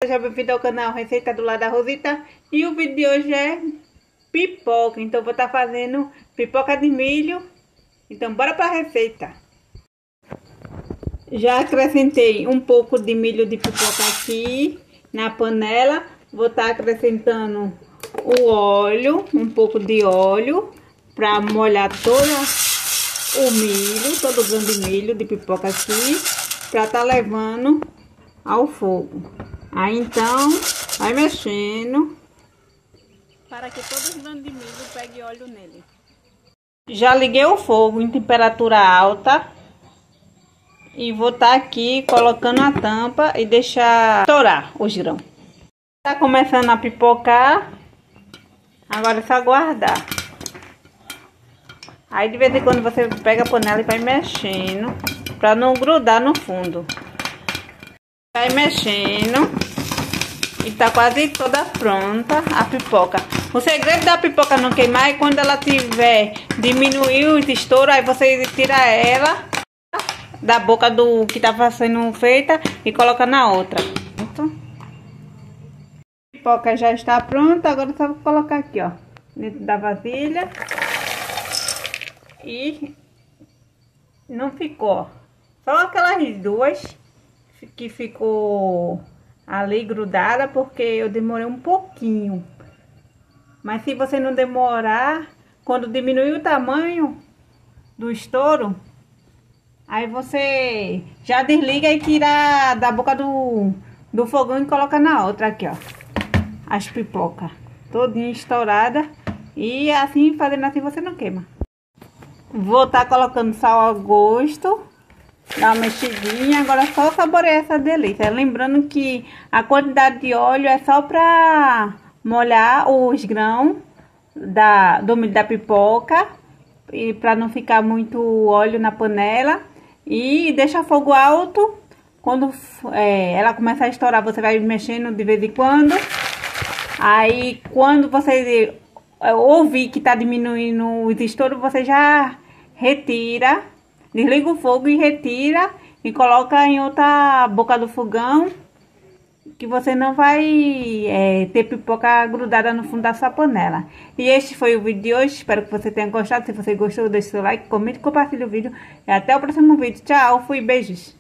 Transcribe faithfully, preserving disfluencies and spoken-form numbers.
seja bem-vindo ao canal Receita do Lar da Rosita. E o vídeo de hoje é pipoca, então vou estar fazendo pipoca de milho. Então bora para a receita. Já acrescentei um pouco de milho de pipoca aqui na panela. Vou estar acrescentando o óleo, um pouco de óleo para molhar todo o milho, todo o grão de milho de pipoca aqui, para estar levando ao fogo. Aí então vai mexendo para que todo o grão de milho pegue óleo nele. Já liguei o fogo em temperatura alta e vou estar aqui colocando a tampa e deixar estourar os grãos. Tá começando a pipocar, agora é só guardar. Aí de vez em quando você pega a panela e vai mexendo para não grudar no fundo. Vai mexendo e tá quase toda pronta a pipoca. O segredo da pipoca não queimar é quando ela tiver diminuiu o estouro, aí você tira ela da boca do que tava sendo feita e coloca na outra. A pipoca já está pronta, agora só vou colocar aqui, ó, dentro da vasilha. E não ficou, só aquelas duas que ficou ali grudada porque eu demorei um pouquinho. Mas se você não demorar, quando diminuir o tamanho do estouro, aí você já desliga e tira da boca do, do fogão e coloca na outra aqui, ó, as pipocas todinha estourada. E assim, fazendo assim, você não queima. Vou estar colocando sal ao gosto, dá uma mexidinha. Agora é só saborear essa delícia. Lembrando que a quantidade de óleo é só para molhar os grãos da, do milho da pipoca e para não ficar muito óleo na panela. E deixa fogo alto. Quando é, ela começar a estourar, você vai mexendo de vez em quando. Aí quando você ouvir que tá diminuindo os estouros, você já retira, desliga o fogo e retira e coloca em outra boca do fogão, que você não vai é, ter pipoca grudada no fundo da sua panela. E este foi o vídeo de hoje, espero que você tenha gostado. Se você gostou, deixe seu like, comente, compartilhe o vídeo e até o próximo vídeo. Tchau, fui, beijos.